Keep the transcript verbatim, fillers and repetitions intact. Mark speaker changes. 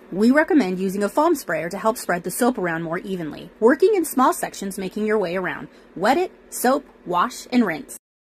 Speaker 1: We recommend using a foam sprayer to help spread the soap around more evenly, working in small sections making your way around. Wet it, soap, wash, and rinse.